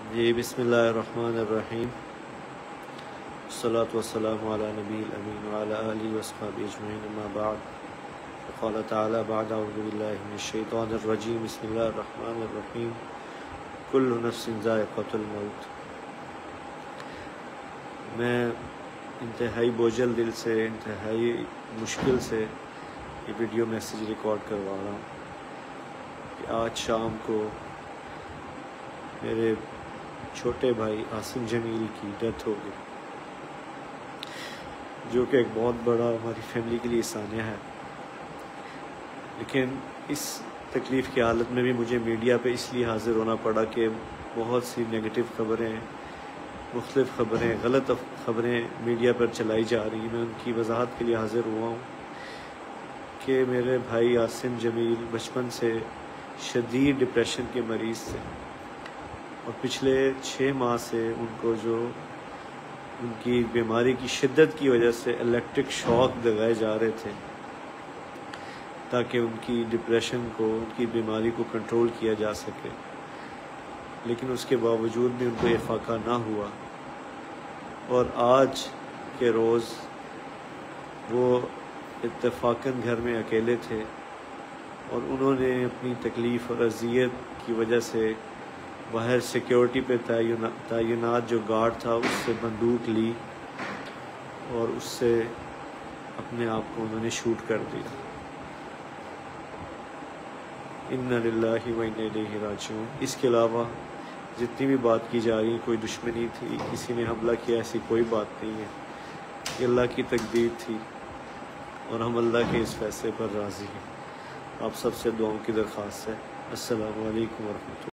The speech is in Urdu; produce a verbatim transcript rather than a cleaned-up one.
جی بسم اللہ الرحمن الرحیم، والصلاة والسلام علی نبی الامین وعلی آلہ واصحابہ اجمعین، اما بعد، قال تعالی بعد اعوذ باللہ من الشیطان الرجیم، بسم اللہ الرحمن الرحیم، کل نفس ذائقۃ الموت۔ میں انتہائی بوجھل دل سے، انتہائی مشکل سے یہ ویڈیو میسیج ریکارڈ کروا رہا ہوں کہ آج شام کو میرے چھوٹے بھائی عاصم جمیل کی ڈیتھ ہو گئی، جو کہ ایک بہت بڑا ہماری فیملی کے لیے سانیہ ہے۔ لیکن اس تکلیف کی حالت میں بھی مجھے میڈیا پہ اس لیے حاضر ہونا پڑا کہ بہت سی نگیٹو خبریں، مختلف خبریں، غلط خبریں میڈیا پر چلائی جا رہی ہیں۔ میں ان کی وضاحت کے لیے حاضر ہوا ہوں کہ میرے بھائی عاصم جمیل بچپن سے شدید ڈپریشن کے مریض تھے، اور پچھلے چھ ماہ سے ان کو جو ان کی بیماری کی شدت کی وجہ سے الیکٹرک شاک لگائے جا رہے تھے تاکہ ان کی ڈپریشن کو، ان کی بیماری کو کنٹرول کیا جا سکے، لیکن اس کے باوجود بھی ان کو افاقہ نہ ہوا۔ اور آج کے روز وہ اتفاقاً گھر میں اکیلے تھے، اور انہوں نے اپنی تکلیف اور اذیت کی وجہ سے باہر سیکیورٹی پہ تعینات جو گارڈ تھا اس سے بندوق لی اور اس سے اپنے آپ کو انہوں نے شوٹ کر دیا۔ انا للہ و انا الیہ راجعون۔ اس کے علاوہ جتنی بھی بات کی جا رہی ہے، کوئی دشمنی تھی، کسی نے حملہ کیا، ایسی کوئی بات نہیں ہے۔ یہ اللہ کی تقدیر تھی اور ہم اللہ کے اس فیصلے پر راضی ہیں۔ آپ سب سے دعاؤں کی درخواست ہے۔ السلام علیکم ورحمۃ اللہ۔